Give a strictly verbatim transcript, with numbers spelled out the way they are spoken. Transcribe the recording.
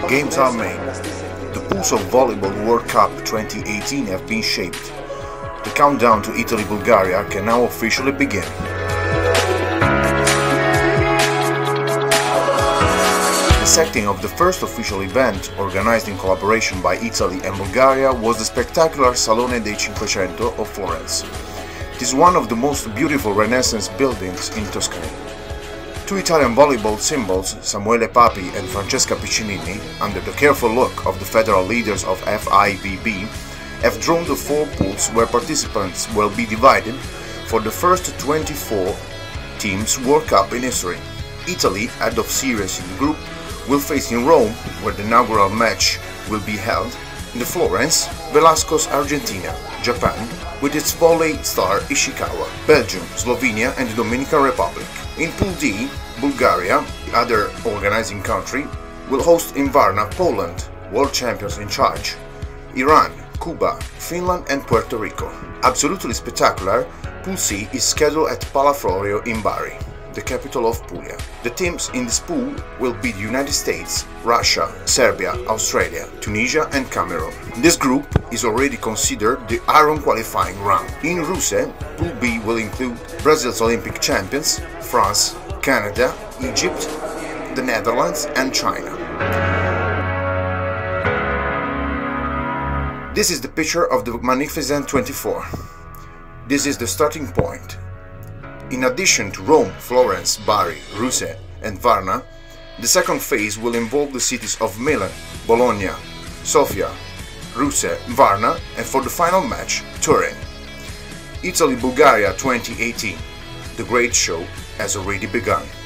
Games are made. The pools of Volleyball World Cup twenty eighteen have been shaped. The countdown to Italy-Bulgaria can now officially begin. The setting of the first official event, organized in collaboration by Italy and Bulgaria, was the spectacular Salone dei Cinquecento of Florence. It is one of the most beautiful Renaissance buildings in Tuscany. Two Italian volleyball symbols, Samuele Papi and Francesca Piccinini, under the careful look of the federal leaders of F I V B, have drawn the four pools where participants will be divided for the first twenty-four teams World Cup in history. Italy, head of series in the group, will face in Rome, where the inaugural match will be held, in the Florence, Velasco's Argentina, Japan, with its volley star Ishikawa, Belgium, Slovenia and the Dominican Republic. In Pool D, Bulgaria, the other organizing country, will host in Varna, Poland, world champions in charge, Iran, Cuba, Finland and Puerto Rico. Absolutely spectacular, Pool C is scheduled at Palaflorio in Bari, the capital of Puglia. The teams in this pool will be the United States, Russia, Serbia, Australia, Tunisia and Cameroon. This group is already considered the iron qualifying round. In Russia, Pool B will include Brazil's Olympic champions, France, Canada, Egypt, the Netherlands and China. This is the picture of the Magnificent twenty-four. This is the starting point. In addition to Rome, Florence, Bari, Russe and Varna, the second phase will involve the cities of Milan, Bologna, Sofia, Russe, Varna and for the final match, Turin. Italy-Bulgaria twenty eighteen. The great show has already begun.